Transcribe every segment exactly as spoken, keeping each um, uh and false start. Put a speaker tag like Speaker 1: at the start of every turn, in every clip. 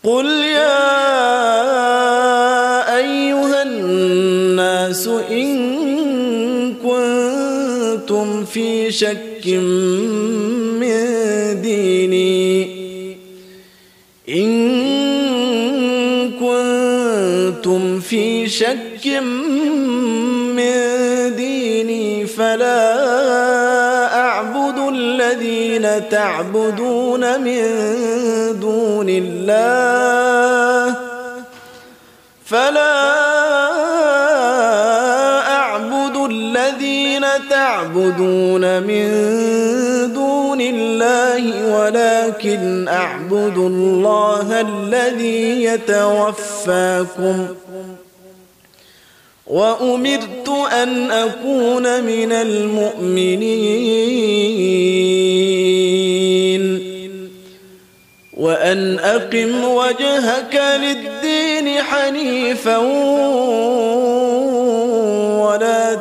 Speaker 1: قل يا أيها الناس إن كنتم في شك من ديني إن كنتم في شك من ديني فلا أعبد الذين تعبدون من دون الله فلا أعبد الذين تعبدون من دون الله ولكن أعبد الله الذي يتوفاكم وأمرت أن أكون من المؤمنين وأن أقم وجهك للدين حنيفا ولا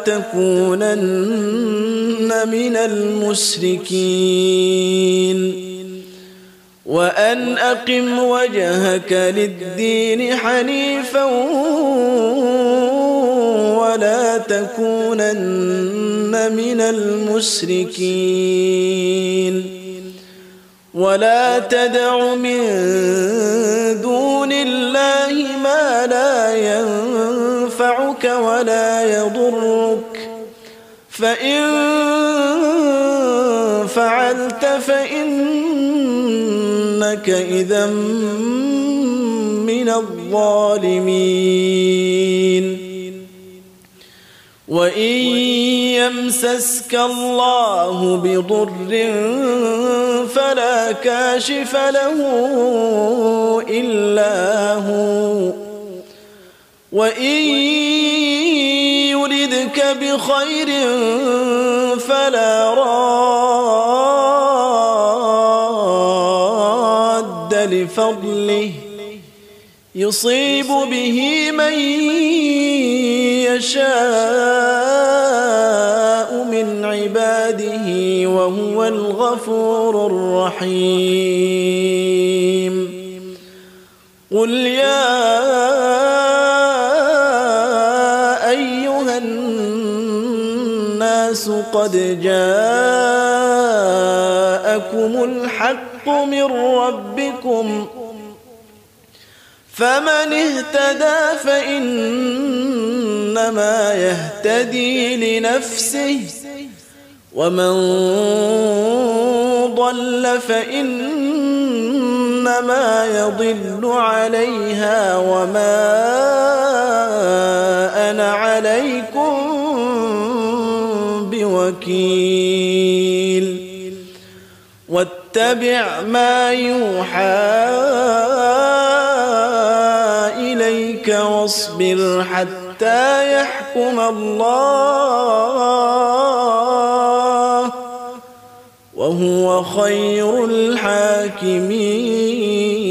Speaker 1: تكونن من المشركين وأن أقم وجهك للدين حنيفا ولا تكونن من المشركين ولا تدع من دون الله ما لا ينفعك ولا يضرك فإن فعلت فإنك إذا من الظالمين وإن يمسسك الله بضر فلا كاشف له إلا هو وإن يردك بخير فلا راد لفضله يصيب به من يشاء من عباده وهو الغفور الرحيم قل يا أيها الناس قد جاءكم الحق من ربكم فمن اهتدى فإنما يهتدي لنفسه ومن ضل فإنما يضل عليها وما أنا عليكم بوكيل واتبع ما يوحى إليك واصبر حتى يحكم الله وهو خير الحاكمين